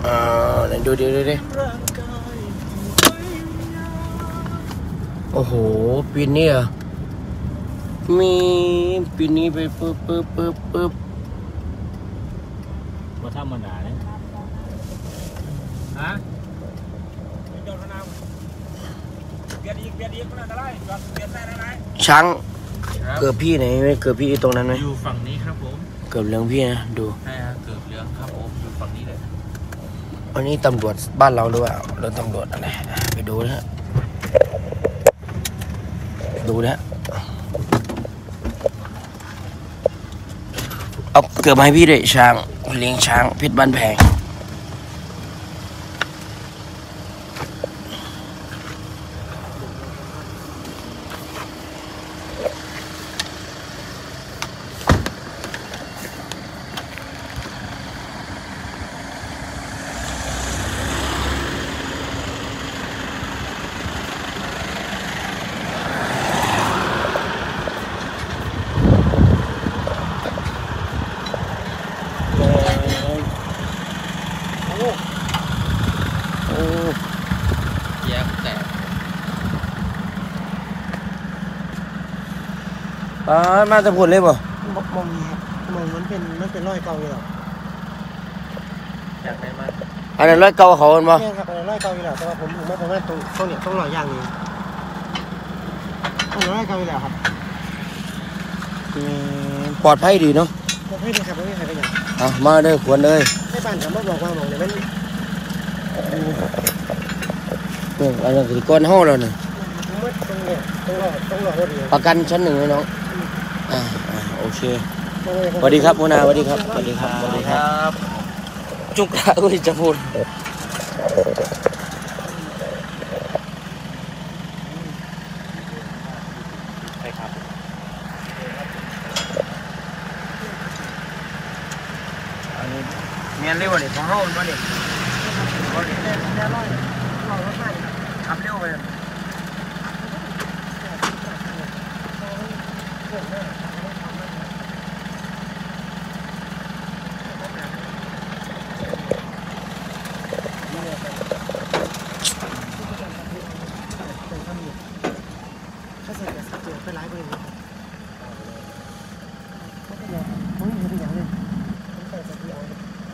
ไหนดูดิโอ้โหปีนี้อ่ะมีปีนี้ไปปึ๊บมาทำมันหนาเนี่ยฮะช้างเกือบพี่ไหนไม่เกือบพี่ตรงนั้นไหมอยู่ฝั่งนี้ครับผมเกือบเหลืองพี่นะดูใช่ครับเกือบเหลืองครับผมอยู่ฝั่งนี้เลยอันนี้ตำรวจบ้านเราหรือเปล่าเรื่องตำรวจอะไรไปดูนะฮะดูนะเอาเกือบมาให้พี่ด้วยช้างเลี้ยงช้างเพชรบ้านแพงมาจะพูดเลยป่ะมองครับมองมันเป็นรอยเก่าอยู่หรอจากไหนมาอันนั้นรอยเก่าเขาเป็นป่ะใช่ครับอันนั้นรอยเก่าอยู่แล้วแต่ว่าผมถึงไม่ประมาณตรงเนี่ยต้องรอยย่างนี้อันนั้นรอยเก่าอยู่แล้วครับปลอดภัยดีเนาะปลอดภัยดีครับไม่มีใครไปอย่างมาเด้อควรเลยให้บ้านผมบอกว่ามองเนี่ยมันอันนั้นคือก้อนห้องเราเนี่ยต้องรอรถประกันชั้นหนึ่งเลยน้องโอเคสวัสดีครับโมนาสวัสดีครับจุกละอุ้ยจะพูดใช่ครับอันนี้เมียนเร็วเลยของห้องมาเด็กขับเร็วไปไปไล่ไปเลยผมเห็นอย่างเลยผมใส่สติเอา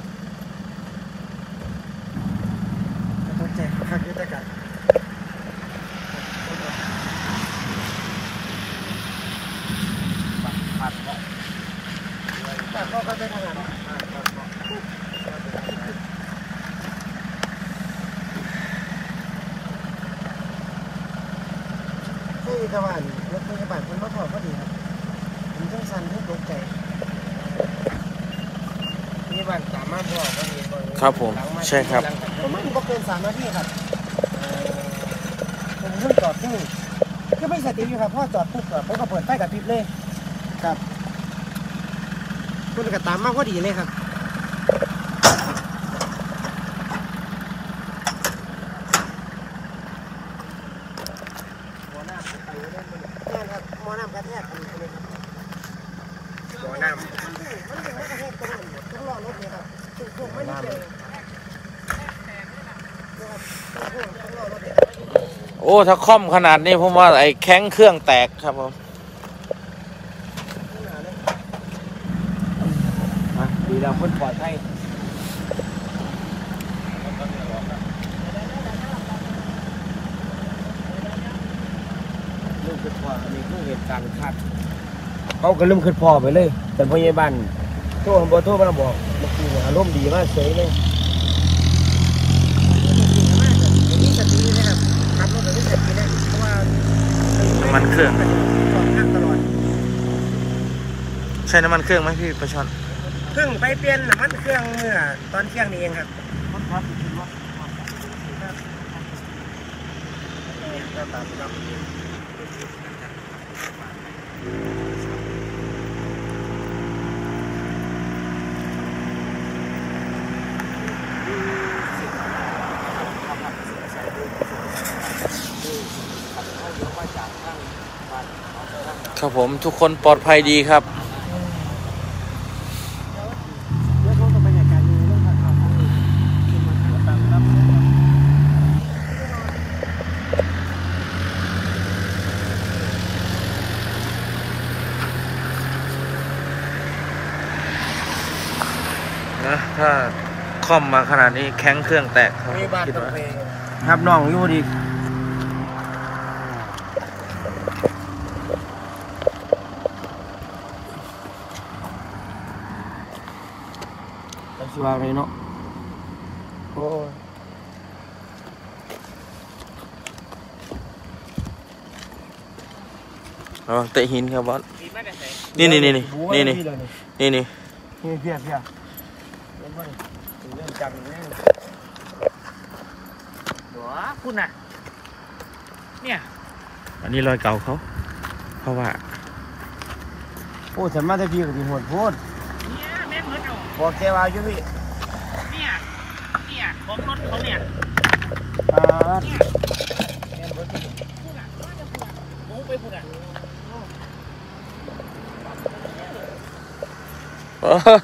ตกใจคักยุติการปัดก็ไปทางนั้นที่ตะวันรถพยาบาลคนมาถอดพอดีครับผมต้องสั่นทุกตกใจพยาบาลสามารถบอกพอดีครับผมใช่ครับผมไม่ก็เกิน3 นาทีครับผมเพิ่งจอดที่ก็ไม่สติอยู่ครับพ่อจอดปุ๊บผมก็เปิดไฟกับพริบเลยครับคุณก็ตามมาพอดีเลยครับหม้อน้ำกระแทกหม้อน้ำมันถึงไม่กระแทกต้องรอรถเนี่ยครับถูกไม่ได้เลยต้องรอรถเนี่ยโอ้ถ้าค่อมขนาดนี้ผมว่าไอ้แข้งเครื่องแตกครับผมดีแล้วคนปลอดภัยลูกคือพ่ออันนี้คือเหตุการณ์คาดเขาก็ลืมขึ้นพ่อไปเลยแต่พยาบาลโทรมาบอกเมื่อกี้อารมณ์ดีมากเฉยเลยมีสตินะครับขับรถแบบมีสตินะเพราะว่าน้ำมันเครื่องจอดพักตลอดใช่น้ำมันเครื่องไหมพี่ประชอนเพิ่งไปเปลี่ยนน้ำมันเครื่องเมื่อตอนเที่ยงนี้เองครับครับผมทุกคนปลอดภัยดีครับนะถ้าคอมมาขนาดนี้แข้งเครื่องแตกครับพยาบาลคิดต้องว่าไปครับน้องอยู่ดีสว่างเลยเนาะโอ้ยอ๋อเตะหินครับบอสนี่นี่นี่นี่นี่นี่นี่นี่เพียเพียเรื่องจังเรื่องหัวคุณน่ะเนี่ยอันนี้รอยเก่าเขาเพราะว่าโอ้ฉันมาแต่พี่กับพี่หดโพดเนี่ยแม่งเหมือนเอาบอกแกว่าอยู่พี่เนี่ยของรถเขาเนี่ยเนี่ยคุณน่ะโอ้ไปคุณน่ะเออ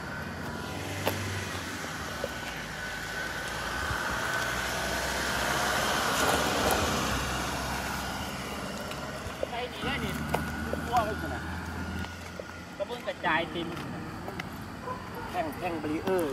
ไปนี่ได้นี่ตัวไปคุณน่ะกระเบื้องกระจายติมแท่งบรีเออร์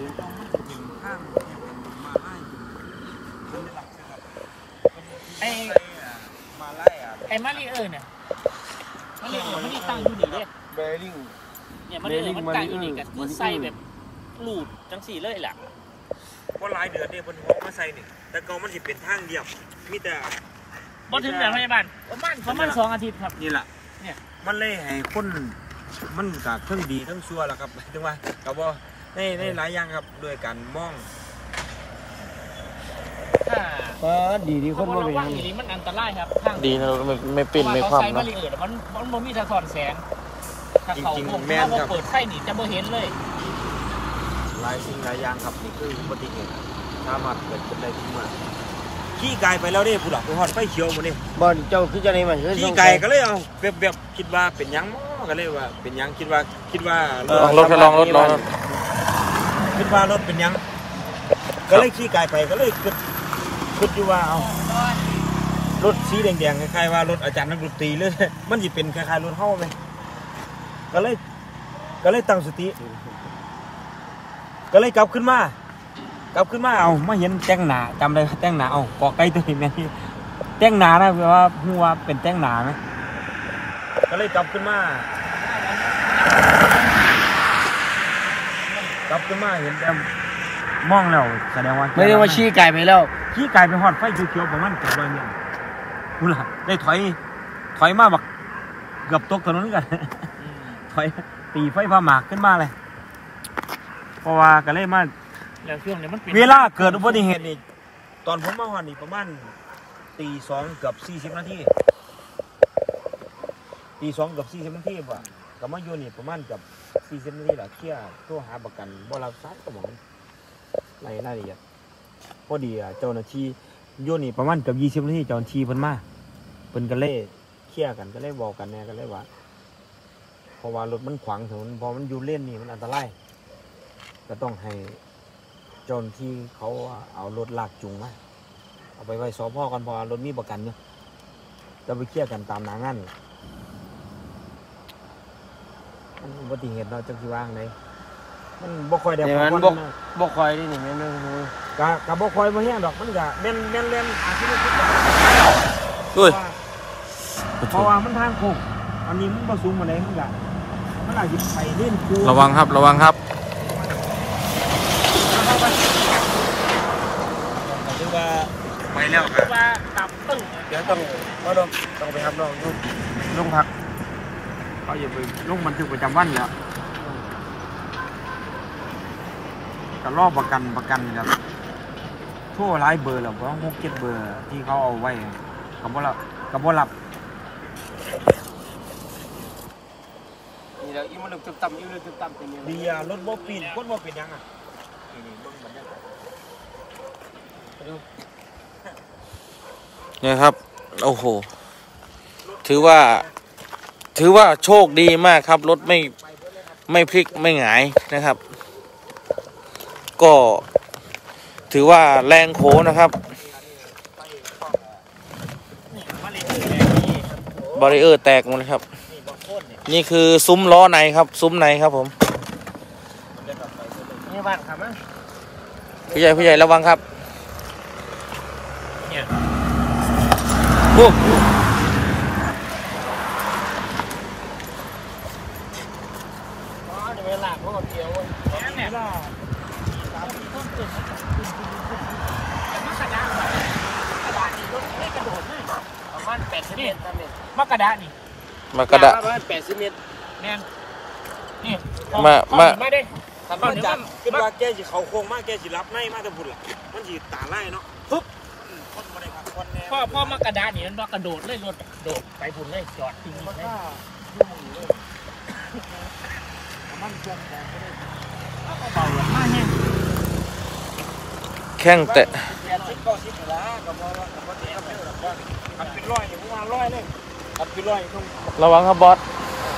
ไอ้มาไล่อ่ะไอ้มาริเออร์เนี่ยมันตั้งอยู่นี่เลยเบริ่งเนี่ยมันตั้งอยู่นี่กันคือใส่แบบหลุดจังสี่เลยแหละเพราะหลายเดือนเนี่ยบนห้องมาใส่นี่แต่ก็มันสิเป็นทางเดียวมีแต่บนถึงเดือนพยาบาลประมาณ2 อาทิตย์ครับนี่แหละเนี่ยมันเลยให้คนมันกับเครื่องดีทั้งชั่วแหละครับถึงว่ากับว่าในหลายอย่างครับโดยการมองถ้าก็ดีที่คนเขามาระเป็นวังอย่างนี้มันอันตรายครับทางดีนะไม่ปิ้นไม่คเขาว่ำใส่มาเนาะริเออร์มันมีสะท้อนแสงถ้าเขาจริงพวกๆแม่นถ้าครับเปิดไฟนี่จะไม่เห็นเลยหลายสิ่งหลายอย่างครับนี่คืออุบัติเหตุสามารถเกิดขึ้นได้ทุกเมื่อขี้ไก่ไปแล้วเด้ผู้หลักไปหอดไฟเขียวหมดนี่บอลเจ้าคือจะไหนมันคือขี้ไก่ก็เลยเอาแบบคิดว่าเป็นหยังมั้งก็เลยว่าเป็นหยังคิดว่าลองรถลองรถลองรถคิดว่ารถเป็นหยังก็เลยขี้ไก่ไปก็เลยคิดอยู่ว่าเอารถสีแดงๆคล้ายๆว่ารถอาจารย์นักดนตรีเลย มันจะเป็นคล้ายๆรถเฮ้าไหมก็เลยตั้งสติก็เลยกลับขึ้นมาเอามาเห็นแต่งหนาจำได้แต่งหนาเอากอไก่ตัวนี้แม่นี่แต่งหนานะแปลว่าหัวเป็นแต่งหนาไหมก็เลยกลับขึ้นมาเห็นแต่มองแล้วแสดงว่าไม่ได้ว่าชี้ไก่ไปแล้วขี้ไก่ไปหอดไฟเขียวๆประมาณเกือบ100 เมตรพูดละได้ถอยมาบักเกือบตกถนนกัน ถอยตีไฟผ้าหมากขึ้นมาเลยเพราะว่าก็เลยมาแล้วช่วงนี้มันเป็นเวลาเกิดอุบัติเหตุนี่ตอนผมมาหอดนี่ประมาณตี 2 เกือบ40 นาทีตี 2 เกือบ40 นาทีป่ะก็มาอยู่นี่ประมาณเกือบ40 นาทีแหละเคลียร์โทรหาประกันบ่รับสายก็บอกรายละเอียดพอดีเจ้าหน้าที่อยู่นี่ประมาณเกือบ20 นาทีเจ้าหน้าที่เพิ่นมาเพิ่นก็เลยเคลียร์กันก็เลยบอกกันแน่ก็เลยว่าเพราะว่ารถมันขวางถนนพอมันอยู่เลนนี่มันอันตรายก็ต้องให้เจ้าหน้าที่เขาเอารถลากจูงมาเอาไปไว้สพกันพอรถมีประกันเนี่ยจะไปเคลียร์กันตามหน้างานมันอุบัติเหตุเราจะคิดว่างไหนมันบ่ค่อยได้อย่างนั้นพบกคอยนี่นี่แม่นกะบ่ค่อยบ่แห้งดอกมันก็แม่นเล่นอาชีพนี้อุ้ยเพราะว่ามันทางโค้งอันนี้มันบ่สูงมาไหนมันก็มันอาจจะไปเล่นคูระวังครับระวังครับหรือว่าไปแล้วครับว่าตับตึ้งเดี๋ยวต้องไปครับน้องดูลงพักเขาอย่าไปลงบันทึกประจำวันแล้วก็รอบประกันครับโทั่วหลายเบอร์แล้วเพราะ6-7 เบอร์ที่เขาเอาไว้กับบ่รับนี่แล้วอีมันลึกต่ำอีมันลึกต่ำเป็นยังไงดีรถบ่ปีนคนบ่เป็นยังอ่ะนี่เบิ่งบรรยากาศเนี่ยครับโอ้โหถือว่าโชคดีมากครับรถไม่พลิกไม่หงายนะครับ ก็ถือว่าแรงโขนะครับ บาริเออร์แตกหมดเลยครับ นี่คือซุ้มล้อในครับซุ้มในครับผมเยาบาลครับมั้งผู้ใหญ่ระวังครับโอ้เดี๋ยวเวลาเขาก็เกี่ยวเนี่ย ประมาณ80 เมตรนี่มากระดานี่มากระดะประมาณ80 เมตรแม่นนี่มาได้ถ้ามาจากคิดว่าแกสิเขาโค้งมากแกสิรับในมาแต่บุญล่ะมันสิตาไล่เนาะปึ๊บคนบ่ได้ครับคนแน่พ่อมากระดานี่มันว่ากระโดดเลยรถโดดไปบุญเลยจอดทิ้งเลยมันเครื่องแต่ไม่ได้เบาๆมาแห้งแข้งแต่ 80-90แล้วก็บ่ว่าก็บ่ได้ครับอันเป็นร้อยอยู่ประมาณ100เลยอันเป็นร้อยต้องระวังครับบอส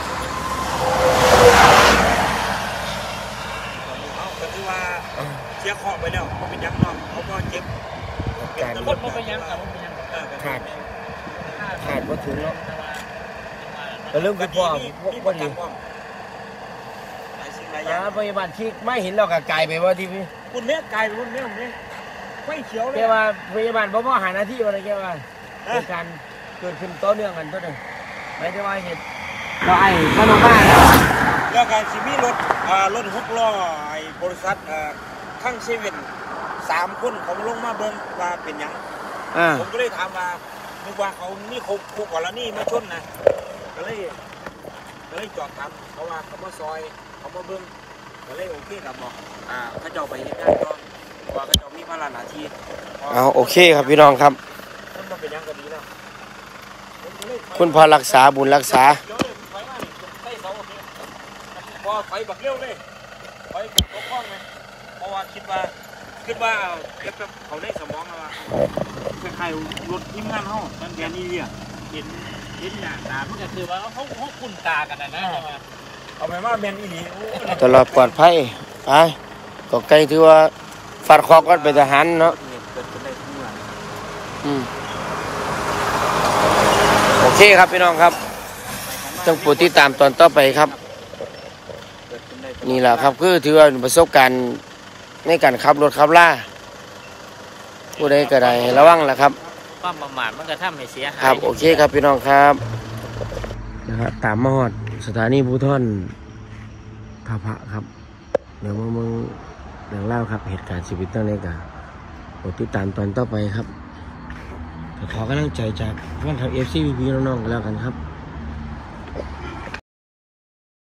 เอาก็คือว่าเสียของไปแล้วบ่เป็นหยังเนาะเขาก็เจ็บคนมันไปยังกับมันไปยังขาดบ่ถึงแล้วก็เริ่มคือพ่อบ่ดีหลายสิ่งหลายอย่างพยาบาลที่ไม่เห็นเราก็ไกลไปว่าที่พี่คุณแม่กลายเป็นคุณแม่ผมเนี่ยไฟเขียวเลยแกว่าพยาบาลบ่พอหาหน้าที่อะไรแกว่าเป็นการเกิดขึ้นต่อเนื่องกันตัวหนึ่งไม่ใช่ว่าเหตุเราไอ้ก็ลงมาแล้วแล้วการสิมีรถ6 ล้อไอ้บริษัทข้างเซเว่น3 คนเขาลงมาเบิ่งว่าเป็นหยังผมก็เลยถามว่านึกว่าเขามีคู่กรณีมาชนนะก็เลยจอดถามเขาว่าเขามาซอยเขามาเบิ่งก็เลยโอเคครับบอกเขาเจ้าไปเฮ็ดงานต่อเพราะว่าเขาเจ้ามีภาระหน้าที่เอาโอเคครับพี่น้องครับมันบ่เป็นหยังก็ดีแล้วคุณพอรักษาบุญรักษาพอไฟบักเร็วเลยไฟตกคล้องเลยเพราะว่าคิดว่าเก็บเขาในสมองแล้วว่าคล้ายๆรถทีมงานเฮามันแกนี่เนี่ยเห็นหน้าตามันก็คือว่าเขาคุ้นตากันนะเอาไปว่าแมนอีหลีโอ้ตลอดปลอดภัยไปก็ไกลถือว่าฟาดคอก็เป็นทหารเนาะเกิดขึ้นได้ทุกเมื่อโอเคครับพี่น้องครับต้องโปรดติดตามตอนต่อไปครับเกิดขึ้นได้นี่แหละครับคือถือว่าประสบการณ์ในการขับรถขับล่าผู้ใดก็ได้ระวังแหละครับความประมาทมันก็ทำให้เสียหายครับโอเคครับพี่น้องครับนะครับตามมาฮอดสถานีภูธรท่าพระครับเดี๋ยวมึงเรื่องเล่าครับเหตุการณ์ชีวิตตั้งแต่กันโปรดติดตามตอนต่อไปครับขอกำลังใจจากแฟนคลับ FC พี่ๆน้องๆกันแล้วกันครับ